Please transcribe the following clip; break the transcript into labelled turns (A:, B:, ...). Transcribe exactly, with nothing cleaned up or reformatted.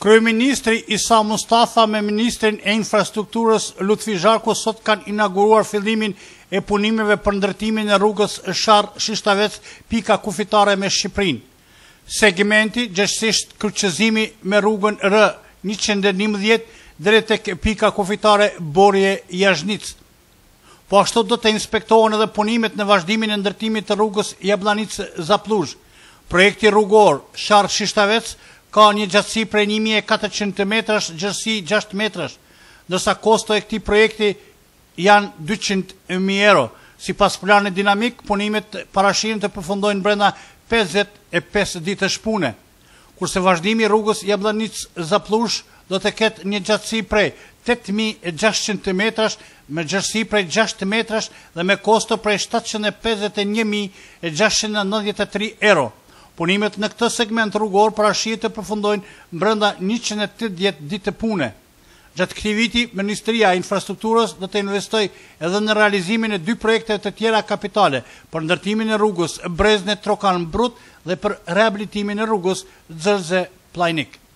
A: Kryeministri Isa Mustafa me Ministrin e Infrastrukturës Lutfi Zharku sot kanë inauguruar fillimin e punimeve për ndërtimin e rrugës Sharr Shishtavec pika kufitare me Shqipërinë. Segmenti gjithsesi kryqëzimi me rrugën R njëqind e njëmbëdhjetë deri tek pika kufitare Borje Jazhnic. Po ashtu do të inspektohen edhe punimet në vazhdimin e ndërtimit të rrugës Jablanic-Zapluzh. Projekti rrugor Sharr Shishtavec ka një gjatësi prej një mijë e katërqind metrash, gjerësi gjashtë metrash, ndërsa kosto e këtij projekti janë dyqind mijë euro. Sipas planit dinamik, punimet parashihen të përfundojnë brenda pesëdhjetë e pesë ditësh pune, kurse vazhdimi i rrugës Jablanic-Zapluzh do të ketë një gjatësi prej tetë mijë e gjashtëqind metrash me gjerësi prej gjashtë metrash dhe me kosto prej shtatëqind e pesëdhjetë e një mijë e gjashtëqind e nëntëdhjetë e tre euro. Punimet në këtë segment rrugor parashihet të përfundojnë brenda njëqind e tetëdhjetë ditë pune. Gjatë këtij viti, Ministria e Infrastrukturës do të investojë edhe në realizimin e dy projekte të tjera kapitale për ndërtimin e rrugës Brezne Trokan Brut dhe për rehabilitimin e rrugës Xherze Plajnik.